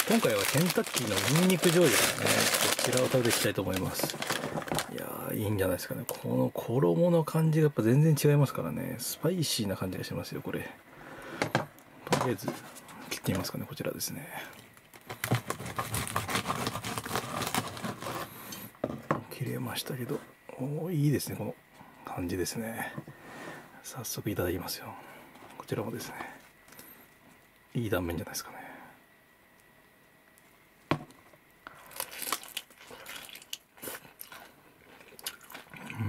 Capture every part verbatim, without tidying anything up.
今回はケンタッキーのニンニク醤油ですね。こちらを食べていきたいと思います。いやー、いいんじゃないですかね。この衣の感じがやっぱ全然違いますからね。スパイシーな感じがしますよ、これ。とりあえず、切ってみますかね。こちらですね。切れましたけど、おー、いいですね、この感じですね。早速いただきますよ。こちらもですね、いい断面じゃないですかね。うん。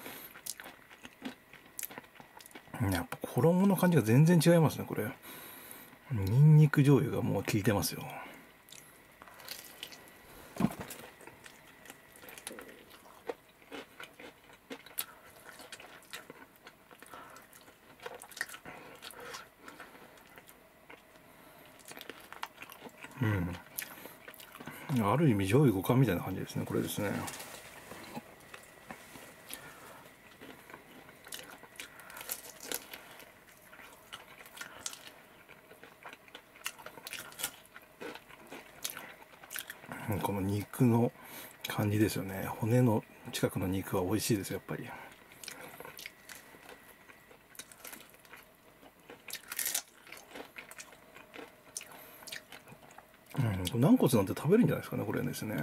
やっぱ衣の感じが全然違いますね、これ。ニンニク醤油がもう効いてますよ。うん。ある意味醤油五貫みたいな感じですね、これですね。この肉の感じですよね。骨の近くの肉は美味しいですよ、やっぱり。うん、軟骨なんて食べるんじゃないですかね、これですね。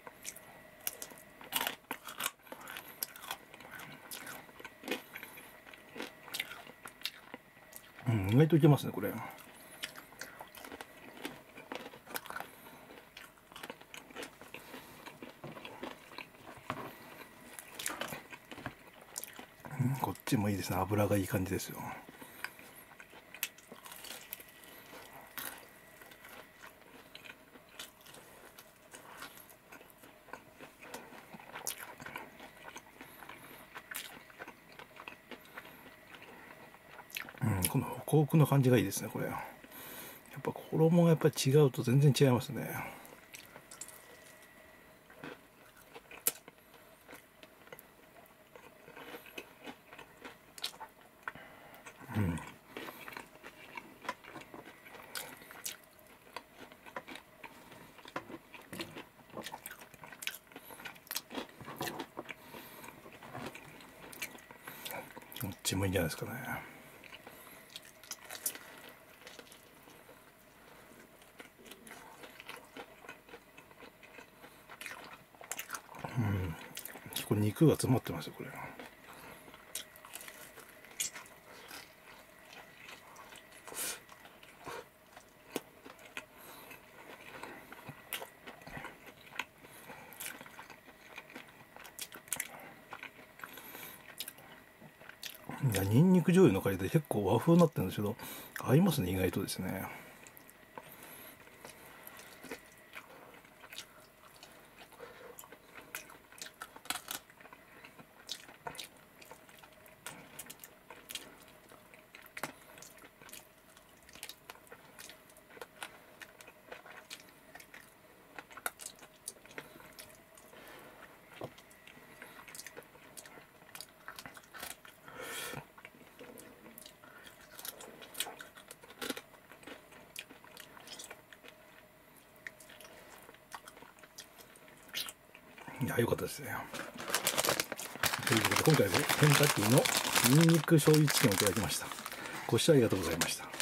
うん、意外といけますね、これ。こっちもいいですね。油がいい感じですよ。うん、このホクホクの感じがいいですね、これ。やっぱ衣がやっぱり違うと全然違いますね。うん。こっちもいいんじゃないですかね。うん。結構肉が詰まってますよ、これ。いや、ニンニク醤油の香りで結構和風になってるんですけど、合いますね、意外とですね。いや、良かったですね。ということで、今回はケンタッキーのニンニク醤油チキンをいただきました。ご視聴ありがとうございました。